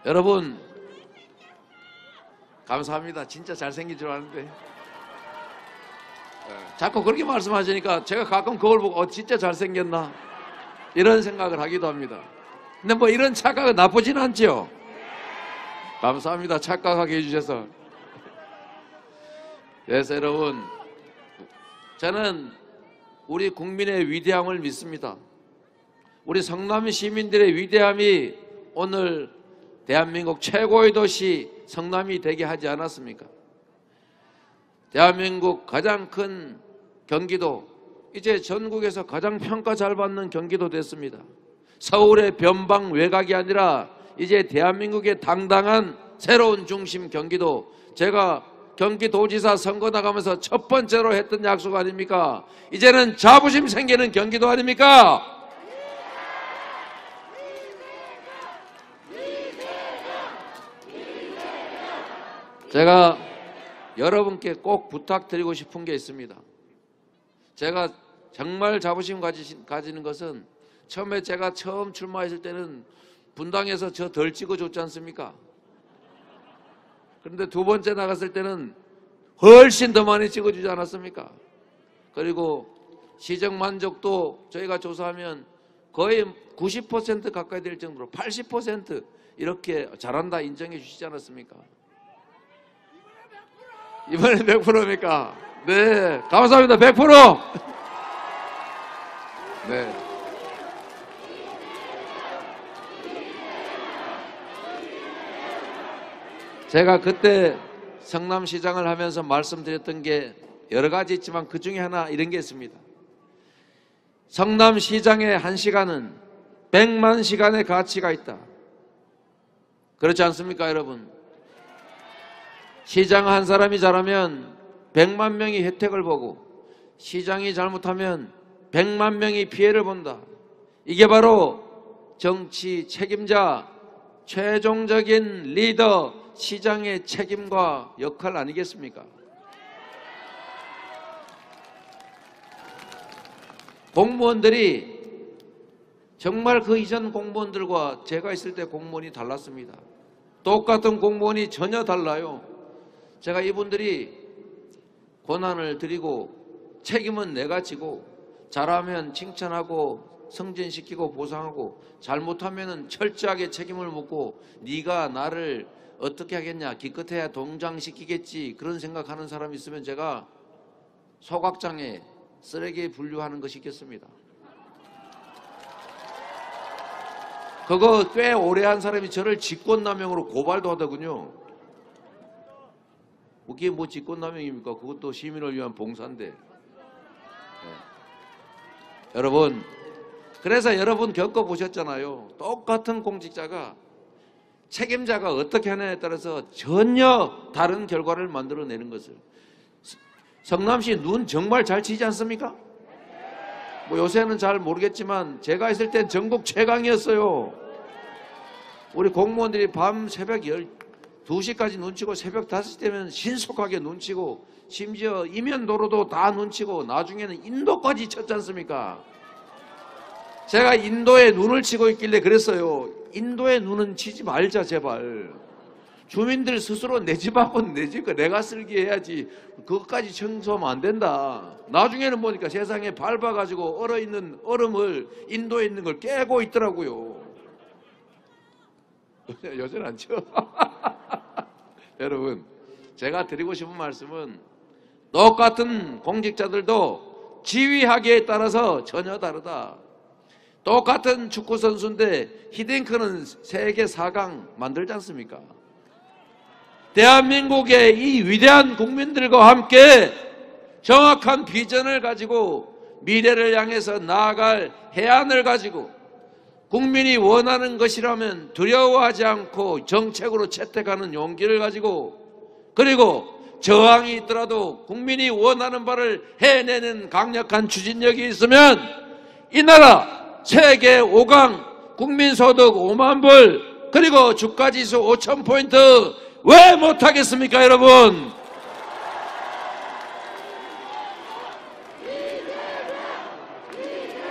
여러분 감사합니다. 진짜 잘생긴 줄 아는데 자꾸 그렇게 말씀하시니까 제가 가끔 거울 보고 진짜 잘생겼나 이런 생각을 하기도 합니다. 근데 뭐 이런 착각은 나쁘진 않죠. 감사합니다. 착각하게 해주셔서. 그래서 여러분 저는 우리 국민의 위대함을 믿습니다. 우리 성남 시민들의 위대함이 오늘 대한민국 최고의 도시 성남이 되게 하지 않았습니까? 대한민국 가장 큰 경기도, 이제 전국에서 가장 평가 잘 받는 경기도 됐습니다. 서울의 변방 외곽이 아니라 이제 대한민국의 당당한 새로운 중심 경기도. 제가 경기도지사 선거 나가면서 첫 번째로 했던 약속 아닙니까? 이제는 자부심 생기는 경기도 아닙니까? 제가 여러분께 꼭 부탁드리고 싶은 게 있습니다. 제가 정말 자부심 가지는 것은 처음에 제가 처음 출마했을 때는 분당에서 저 덜 찍어줬지 않습니까? 그런데 두 번째 나갔을 때는 훨씬 더 많이 찍어주지 않았습니까? 그리고 시정 만족도 저희가 조사하면 거의 90% 가까이 될 정도로 80% 이렇게 잘한다 인정해 주시지 않았습니까? 이번에 100%입니까? 네, 감사합니다. 100%! 네. 제가 그때 성남시장을 하면서 말씀드렸던 게 여러 가지 있지만 그 중에 하나 이런 게 있습니다. 성남시장의 1시간은 100만 시간의 가치가 있다. 그렇지 않습니까, 여러분? 시장 한 사람이 잘하면 100만 명이 혜택을 보고 시장이 잘못하면 100만 명이 피해를 본다. 이게 바로 정치 책임자, 최종적인 리더, 시장의 책임과 역할 아니겠습니까? 공무원들이 정말 그 이전 공무원들과 제가 있을 때 공무원이 달랐습니다. 똑같은 공무원이 전혀 달라요. 제가 이분들이 권한을 드리고 책임은 내가 지고 잘하면 칭찬하고 승진시키고 보상하고 잘못하면 철저하게 책임을 묻고 네가 나를 어떻게 하겠냐, 기껏해야 동장시키겠지, 그런 생각하는 사람이 있으면 제가 소각장에 쓰레기에 분류하는 것이 있겠습니다. 그거 꽤 오래 한 사람이 저를 직권남용으로 고발도 하더군요. 그게 뭐 직권남용입니까? 그것도 시민을 위한 봉사인데. 네. 여러분, 그래서 여러분 겪어보셨잖아요. 똑같은 공직자가 책임자가 어떻게 하느냐에 따라서 전혀 다른 결과를 만들어내는 것을. 성남시 눈 정말 잘 치지 않습니까? 뭐 요새는 잘 모르겠지만 제가 있을 땐 전국 최강이었어요. 우리 공무원들이 밤 새벽 2시까지 눈치고 새벽 5시 되면 신속하게 눈치고 심지어 이면도로도 다 눈치고 나중에는 인도까지 쳤지 않습니까? 제가 인도에 눈을 치고 있길래 그랬어요. 인도에 눈은 치지 말자 제발. 주민들 스스로 내 집 앞은 내 집 거 내가 쓸게 해야지 그것까지 청소하면 안 된다. 나중에는 보니까 세상에 밟아가지고 얼어있는 얼음을 인도에 있는 걸 깨고 있더라고요. 요새는 안 쳐. 여러분, 제가 드리고 싶은 말씀은 똑같은 공직자들도 지휘하기에 따라서 전혀 다르다. 똑같은 축구선수인데 히딩크는 세계 4강 만들지 않습니까? 대한민국의 이 위대한 국민들과 함께 정확한 비전을 가지고 미래를 향해서 나아갈 해안을 가지고 국민이 원하는 것이라면 두려워하지 않고 정책으로 채택하는 용기를 가지고 그리고 저항이 있더라도 국민이 원하는 바를 해내는 강력한 추진력이 있으면 이 나라 세계 5강 국민소득 5만 불 그리고 주가지수 5,000포인트 왜 못하겠습니까 여러분?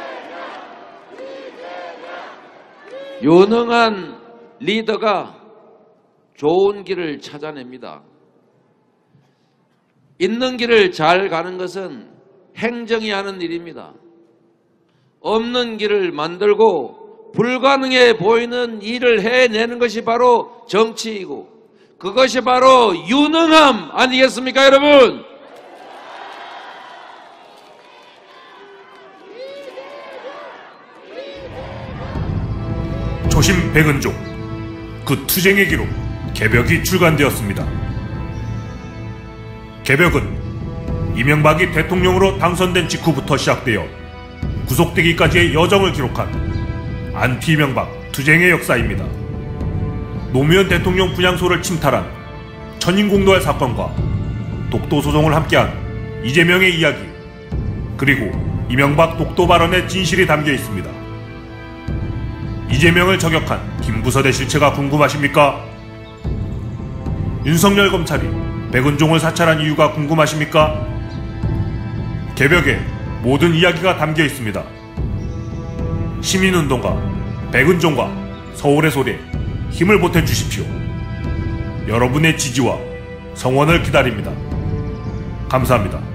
유능한 리더가 좋은 길을 찾아냅니다. 있는 길을 잘 가는 것은 행정이 하는 일입니다. 없는 길을 만들고 불가능해 보이는 일을 해내는 것이 바로 정치이고 그것이 바로 유능함 아니겠습니까, 여러분? 초심 백은종, 그 투쟁의 기록 개벽이 출간되었습니다. 개벽은 이명박이 대통령으로 당선된 직후부터 시작되어 구속되기까지의 여정을 기록한 안티-이명박 투쟁의 역사입니다. 노무현 대통령 분향소를 침탈한 천인공노할 사건과 독도소송을 함께한 이재명의 이야기, 그리고 이명박 독도 발언의 진실이 담겨 있습니다. 이재명을 저격한 김부선의 실체가 궁금하십니까? 윤석열 검찰이 백은종을 사찰한 이유가 궁금하십니까? 개벽에 모든 이야기가 담겨 있습니다. 시민운동가 백은종과 서울의 소리에 힘을 보태주십시오. 여러분의 지지와 성원을 기다립니다. 감사합니다.